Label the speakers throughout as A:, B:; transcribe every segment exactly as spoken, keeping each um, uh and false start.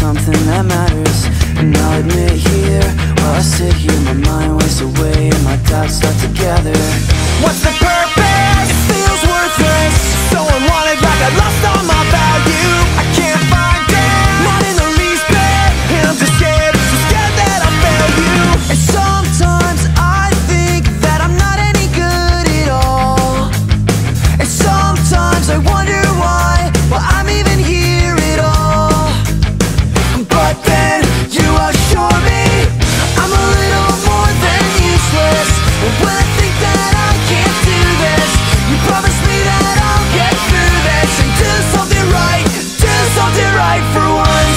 A: something that matters. And I'll admit here, while I sit here, my mind wastes away and my doubts start to gather.
B: What's the purpose? It feels worthless, so unwanted, like I lost all my value. I can't find it, not in the least bit, and I'm just scared, so scared that I'll fail you.
A: And sometimes I think that I'm not any good at all. And sometimes I wonder why, why I'm even here at all. But then you assure me I'm a little more than useless. And when I think that I can't do this, you promise me that I'll get through this and do something right, do something right for once.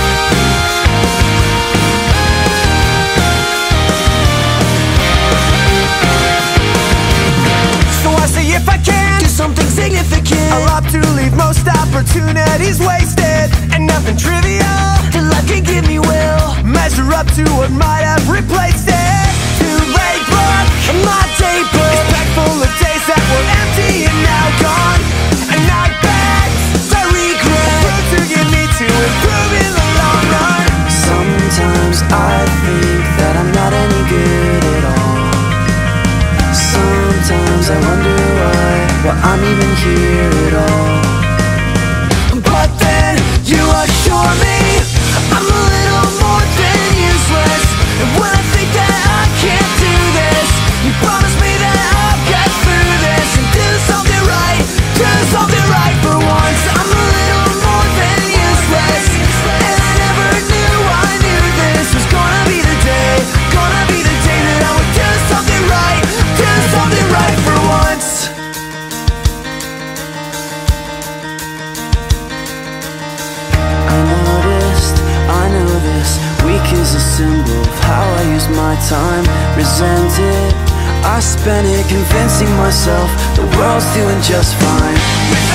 B: So I say if I can
A: Do something significant.
B: I'll opt to leave most opportunities wasted, and nothing trivial
A: that life can give me will
B: measure up to what might have replaced it. Too late, but
A: my day book
B: it's packed full of days that were empty and now gone. And I bet I regret prove to get me to improve in the long run.
A: Sometimes I think that I'm not any good at all. Sometimes I wonder why, why I'm even here at all. But then you assure me I'm a little more than useless. And when I think that I can't do this, you promise me that I'll get through this and do something right, do something right for once. I'm a little more than useless, and I never knew I knew this was gonna be the day, gonna be the day that I would do something right, do something right for once. I noticed, I know this week is a symbol of how I use my time. Resented, I spent it convincing myself the world's doing just fine.